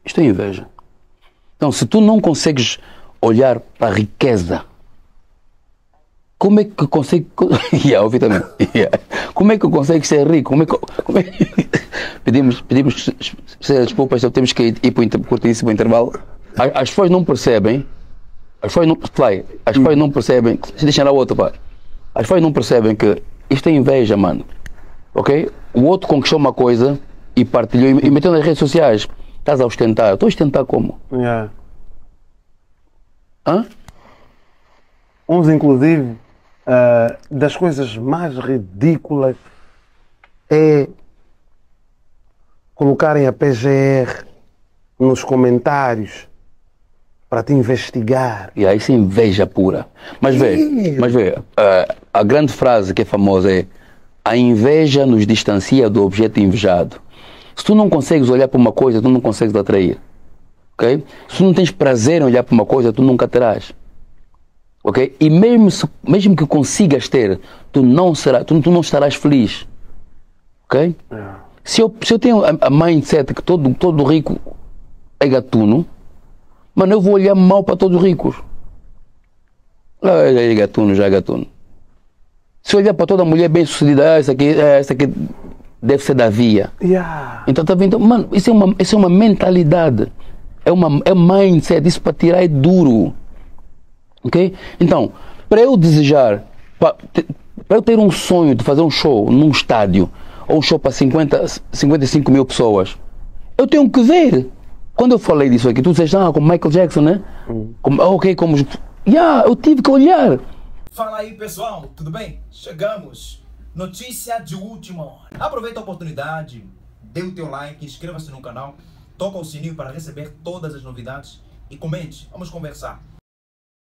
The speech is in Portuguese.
Isto é inveja. Então, se tu não consegues olhar para a riqueza, como é que consegue... ouvi também. Como é que consegue ser rico? Pedimos desculpas, temos que ir para o curtíssimo intervalo. As pessoas não percebem. As pessoas não percebem. Deixa na outra, pá. As pessoas não percebem que isto é inveja, mano. Ok? O outro conquistou uma coisa e partilhou e meteu nas redes sociais. Estás a ostentar. Estou a ostentar como? Yeah. Hã? Uns, inclusive, das coisas mais ridículas é colocarem a PGR nos comentários para te investigar. E aí isso é inveja pura. Mas vê, a grande frase que é famosa é: a inveja nos distancia do objeto invejado. Se tu não consegues olhar para uma coisa, tu não consegues atrair. Ok? Se tu não tens prazer em olhar para uma coisa, tu nunca terás. Ok? E mesmo que consigas ter, tu não estarás feliz. Ok? Yeah. Se eu tenho a mindset que todo rico é gatuno, mano, eu vou olhar mal para todos os ricos. É gatuno, já é gatuno. Se eu olhar para toda mulher bem sucedida, essa aqui deve ser da via. Yeah. Então tá vendo? Mano, isso é uma mentalidade. É um mindset. Isso para tirar é duro. Ok? Então, para eu desejar, para eu ter um sonho de fazer um show num estádio, ou um show para 55 mil pessoas, eu tenho que ver. Quando eu falei disso aqui, tu disseste, como Michael Jackson, né? Eu tive que olhar. Fala aí, pessoal, tudo bem? Chegamos. Notícia de última hora. Aproveita a oportunidade, dê o teu like, inscreva-se no canal, toca o sininho para receber todas as novidades e comente. Vamos conversar.